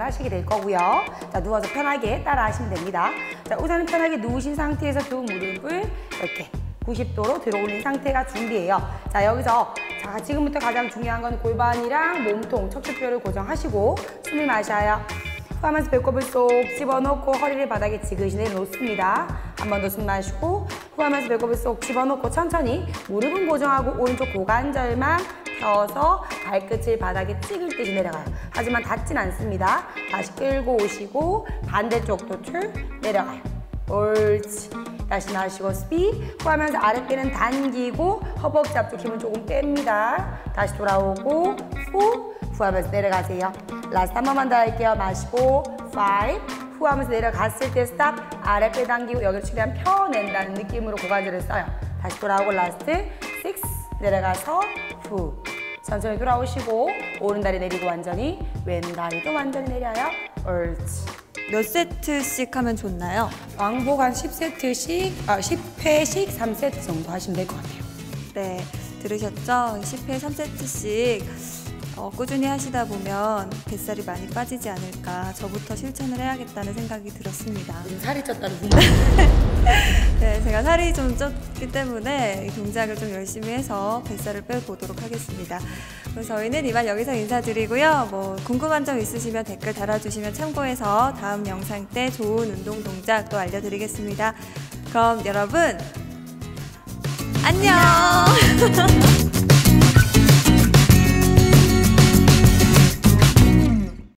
하시게 될 거고요. 자, 누워서 편하게 따라 하시면 됩니다. 자, 우선은 편하게 누우신 상태에서 두 무릎을 이렇게 90도로 들어 올린 상태가 준비예요. 자, 여기서 자, 지금부터 가장 중요한 건 골반이랑 몸통, 척추뼈를 고정하시고 숨을 마셔요. 후하면서 배꼽을 쏙 집어넣고 허리를 바닥에 지그시 내려놓습니다. 한 번 더 숨 마시고 후하면서 배꼽을 쏙 집어넣고 천천히 무릎은 고정하고 오른쪽 고관절만 펴서 발끝을 바닥에 찍을 듯이 내려가요. 하지만 닿진 않습니다. 다시 끌고 오시고 반대쪽도 쭉 내려가요. 옳지. 다시 마시고 스피 후하면서 아랫배는 당기고 허벅지 앞쪽 힘을 조금 뺍니다. 다시 돌아오고 후하면서 내려가세요. 라스트 한 번만 더 할게요. 마시고 5 후하면서 내려갔을 때 스탑 아랫배 당기고 여기를 최대한 펴낸다는 느낌으로 고관절을 써요. 다시 돌아오고 라스트 6 내려가서 후 천천히 돌아오시고 오른다리 내리고 완전히 왼다리도 완전히 내려요. 옳지. 몇 세트씩 하면 좋나요? 왕복 한 10세트씩, 10회씩 3세트 정도 하시면 될 것 같아요. 네, 들으셨죠? 10회 3세트씩 꾸준히 하시다 보면 뱃살이 많이 빠지지 않을까, 저부터 실천을 해야겠다는 생각이 들었습니다. 요즘 살이 쪘다는 생각. 네, 제가 살이 좀 쪘기 때문에 이 동작을 좀 열심히 해서 뱃살을 빼보도록 하겠습니다. 그래서 저희는 이만 여기서 인사드리고요. 뭐 궁금한 점 있으시면 댓글 달아주시면 참고해서 다음 영상 때 좋은 운동 동작 또 알려드리겠습니다. 그럼 여러분 안녕!